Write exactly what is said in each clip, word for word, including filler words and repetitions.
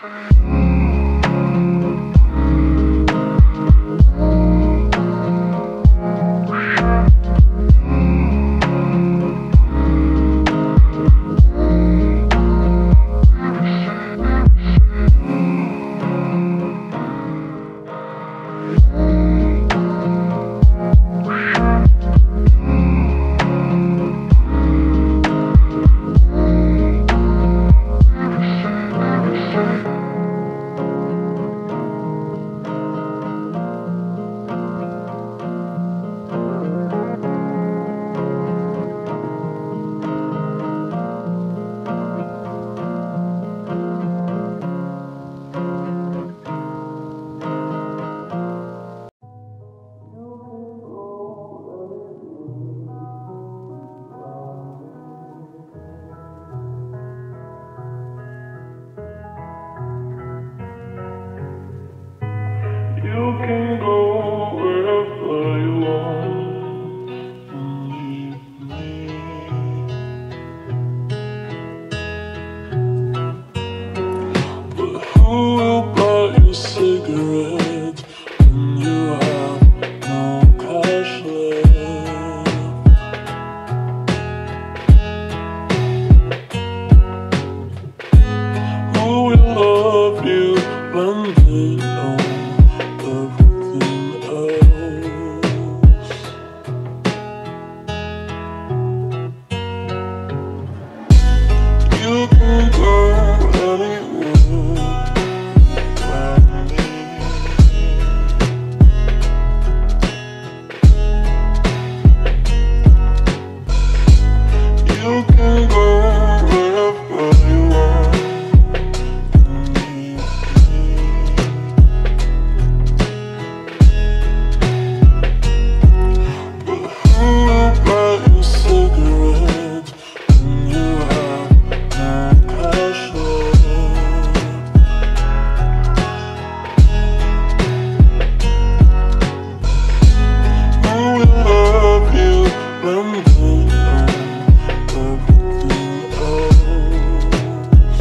You can go wherever you want and leave me. But who will buy you cigarettes when you have no cash left? Who will love you when they know everything else? You can go anywhere around me. You can go wherever you want and leave me. But who will buy you cigarettes when you have no cash left? Who will love you when they know everything else?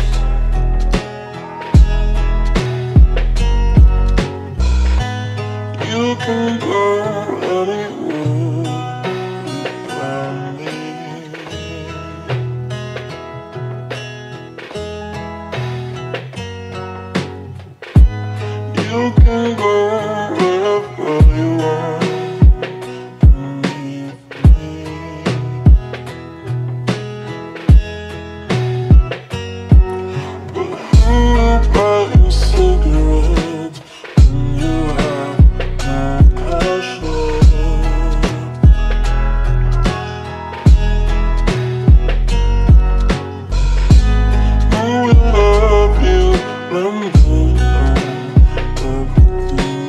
You can go anywhere around me. You can go wherever you want and leave me. But who will buy you cigarettes when you have no cash left? Who will love you when they know everything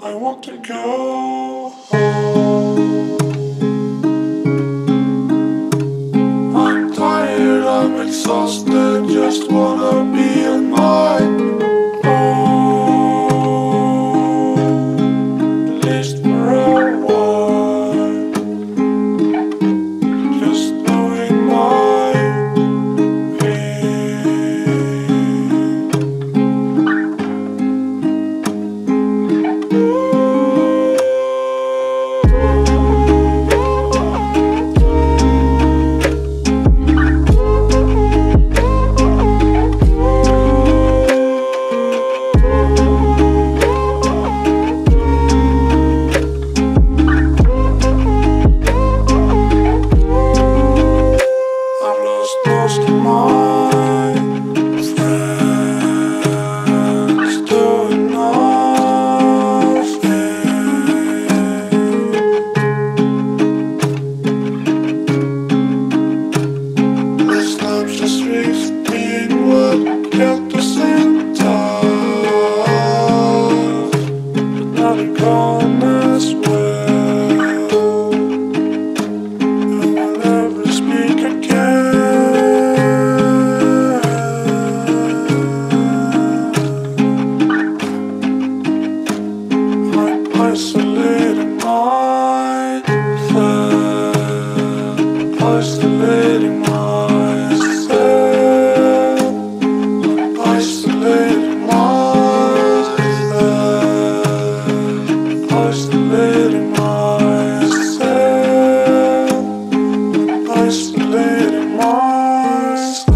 I want to go home. I'm tired, I'm exhausted, just wanna be on my own, at least for a while. Just knowing my most of my friends doing nothing. This time's just reflecting what kept us in touch, but now they're gone as well, and we'll never speak again. Isolating myself, isolating myself, isolating myself, isolating myself, isolating myself.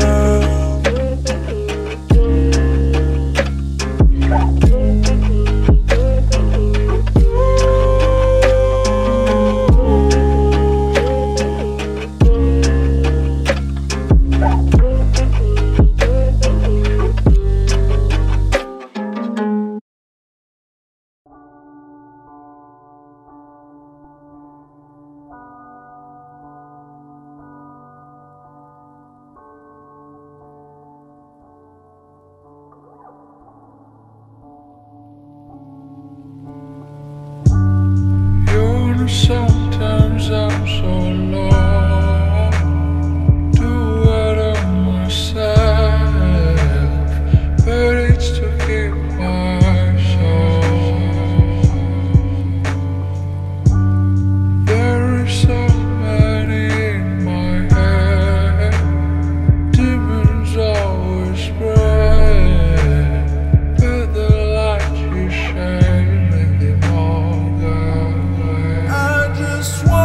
Sometimes I'm so alone, do it on myself, but it's to keep my soul. There is so many in my head, demons always spread, but the light you shine make them all go away. I just want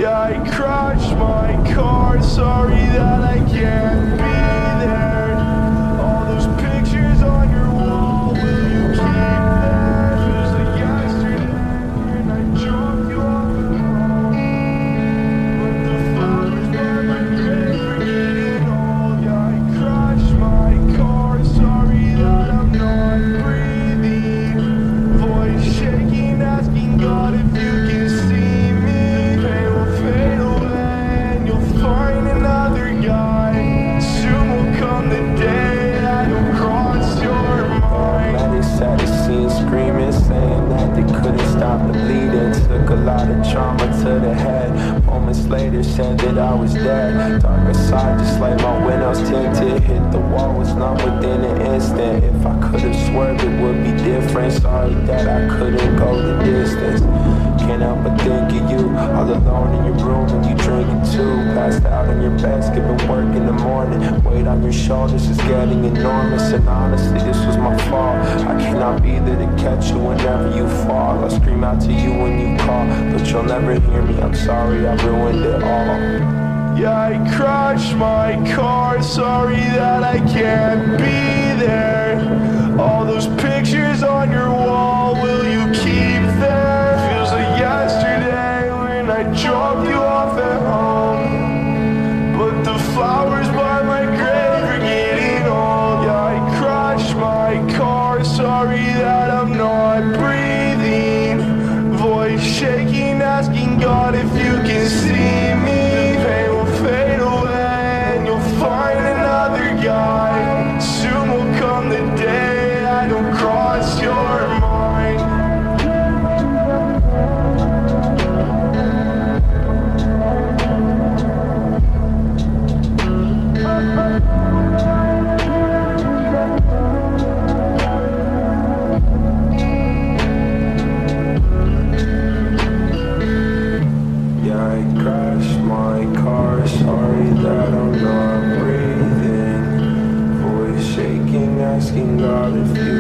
Yeah, I crashed my car, sorry that I can't be there. All those pictures on your wall, will you keep them? Feels like yesterday and I dropped you off at home, but the flowers by my grave are getting old. Yeah, I crashed my car, sorry that I'm not breathing. Voice shaking, asking God if you can see me. Pain will fade away and you'll find another guy. Soon will come the day I don't cross your mind. Man, they sad to see him screaming, saying that they couldn't stop the bleeding. Took a lot of trauma to the head. Moments later, said that I was dead. Darker side, just like my windows tinted. Hit the wall, was numb within an instant. If I could've swerved, it would be different. Sorry that I couldn't go the distance. Can't help but think of you, all alone in your room and you drinking too. Passed out on your bed, skipping work in the morning. Weight on your shoulders is getting enormous, and honestly, this was my fault. I cannot be there to catch you whenever you fall. I'll scream out to you when you call, but you'll never hear me. I'm sorry, I ruined it all. Yeah, I crashed my car, sorry that I can't be there. All those pictures on your wall, will you keep them? Feels like yesterday when I dropped you off at home, but the flowers by my grave are getting old. Yeah, I crashed my car, sorry that I'm not breathing. Voice shaking, asking God if you can see me. Pain will fade away and you'll find another guy. Soon will come the day I don't cross your mind. Yeah, I crashed my car, sorry that I'm not breathing. Voice shaking, asking God if you